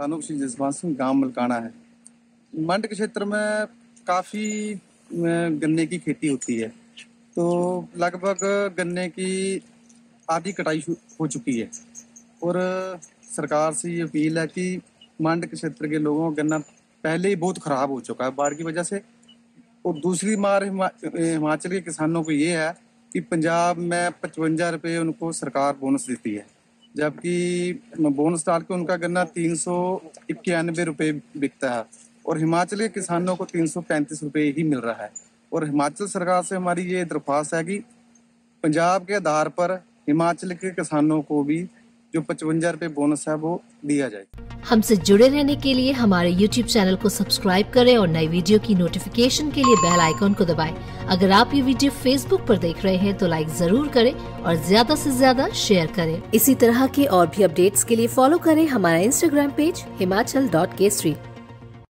तानुक सिंह जसवंत सिंह, गांव मलकाना है। मंड के क्षेत्र में काफ़ी गन्ने की खेती होती है, तो लगभग गन्ने की आधी कटाई हो चुकी है और सरकार से ये अपील है कि मंड के क्षेत्र के लोगों का गन्ना पहले ही बहुत ख़राब हो चुका है बाढ़ की वजह से। और दूसरी मार हिमाचल के किसानों को ये है कि पंजाब में 55 रुपये उनको सरकार बोनस देती है, जबकि बोनस डाल के उनका गन्ना 391 रुपये बिकता है और हिमाचल के किसानों को 335 रुपये ही मिल रहा है। और हिमाचल सरकार से हमारी ये दरख्वास्त है कि पंजाब के आधार पर हिमाचल के किसानों को भी जो 55 रुपये बोनस है वो दिया जाए। हमसे जुड़े रहने के लिए हमारे YouTube चैनल को सब्सक्राइब करें और नई वीडियो की नोटिफिकेशन के लिए बेल आइकॉन को दबाएं। अगर आप ये वीडियो Facebook पर देख रहे हैं तो लाइक जरूर करें और ज्यादा से ज्यादा शेयर करें। इसी तरह के और भी अपडेट्स के लिए फॉलो करें हमारा Instagram पेज himachal.kesri।